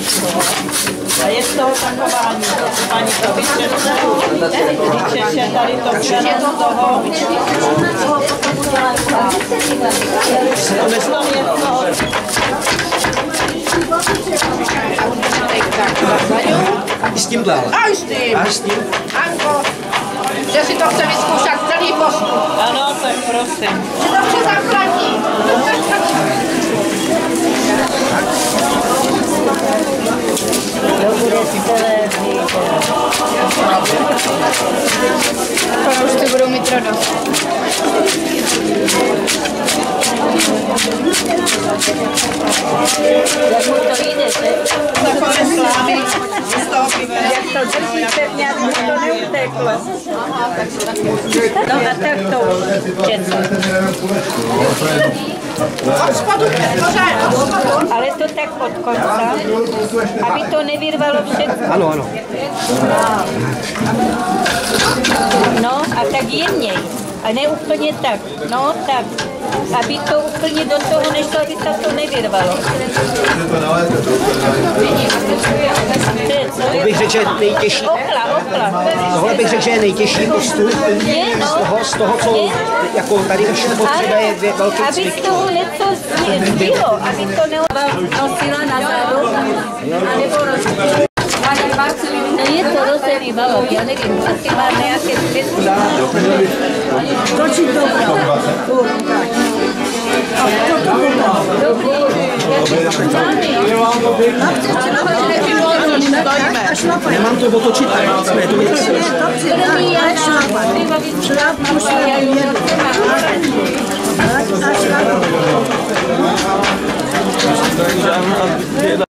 A je z toho taková paní to vyčeše tady to přeno z toho. I s tímhle ale. A s tím. A s tím. Anko, že si to chce vyzkoušet celý postup. Ano, tak prosím. Že to vše zaplatí. Už ty budou mít radost. Jak mu to jde, Takové slávy z toho pivera. jak to držíte, nějak mu to neuteklo. No a tak to četl. Od spodu, pořád, od spodu. Ale to tak od konce, aby to nevyrvalo všechno. Ano, ano. No a tak jemněj. A ne úplně tak. No tak. Aby to úplně do toho nešlo, aby se to nevyrvalo. To bych řekl, že je nejtěžší. Ohla. Tohle bych řekl, že je nejtěžší postup z toho, co jako tady naše potřeba je velký Aby cvik. z toho něco zbylo, aby to nosila na zádu, anebo rozdělila. No je to rozený balok, já nevím, asi má nějaké světlo. Točí to. Nemám to otočit, tak jsme to věci. Šlapa.